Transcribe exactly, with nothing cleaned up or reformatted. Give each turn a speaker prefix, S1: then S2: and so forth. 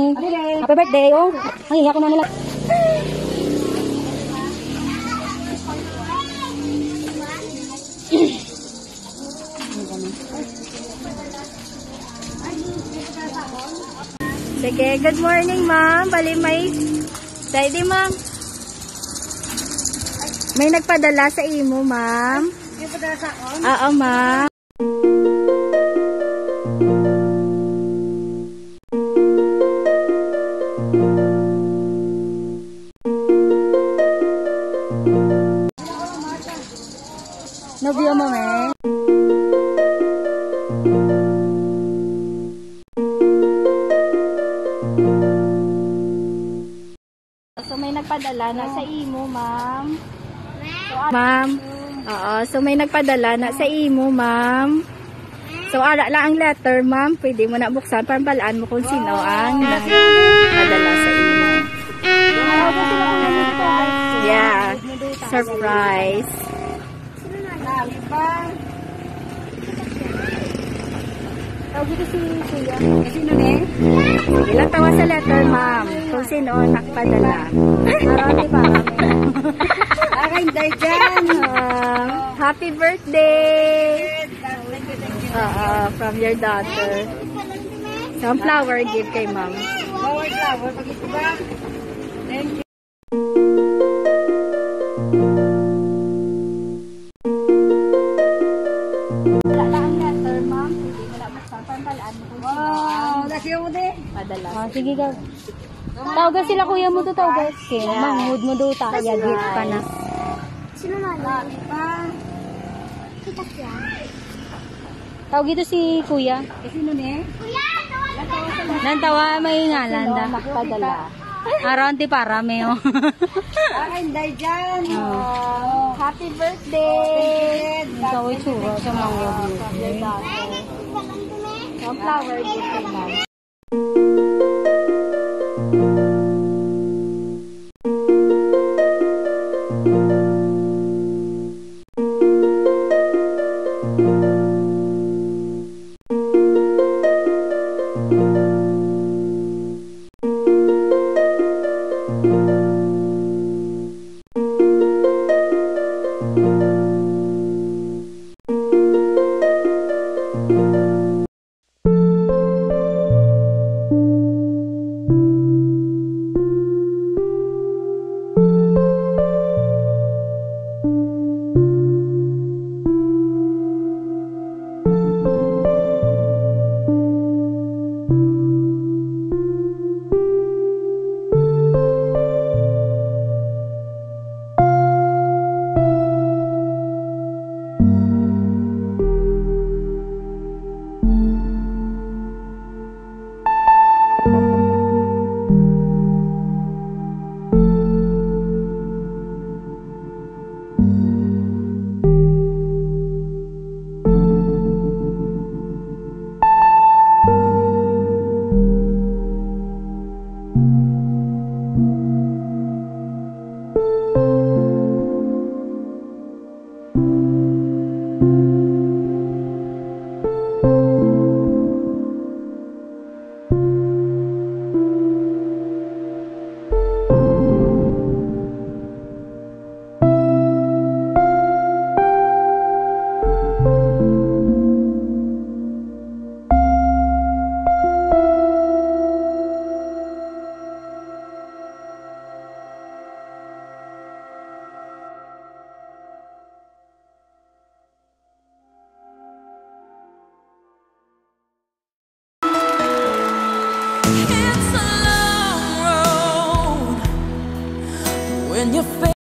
S1: Happy birthday. Oh, ang iyak ko na nila. Sige, good morning, ma'am. Bali may daddy, ma'am. May nagpadala sa imo, ma'am.
S2: May padala sa ako?
S1: Oo, ma'am. Nobyo mo, eh. So may nagpadala na sa imo, ma'am. So, ma'am. Oo, so may nagpadala na sa imo, ma'am. So ara lang ang letter, ma'am. Pwede mo na buksan para balaan mo kung sino ang nagpadala sa imo. Yeah. Surprise. Tawag dito si Kuya.
S2: Sino din?
S1: Ilang tawa sa letter, ma'am. Kung sino ang nakpadala. Marami pa kami.
S2: Aking day dyan.
S1: Uh, happy birthday! Uh, from your daughter. Some flower gift kay ma'am.
S2: Flower, flower. Pag-ito ba? Thank you.
S1: Ah, sige ka. Tawagan sila kuya mo to, tawagan. Okay, mahmud mo do ta kaya gift pa na.
S2: Sino na lang? Pa. Kita siya.
S1: Tawag ito si kuya.
S2: Sino ni? Kuya, tawa.
S1: Nantawa may ngalan da. Nakpadala. Aron ti para meo.
S2: Aking day dyan.
S1: Oh. Happy birthday. Ikaw ay tsura sa mga
S2: beauty.
S1: Some flower gift kay ma'am.
S3: It's a long road when you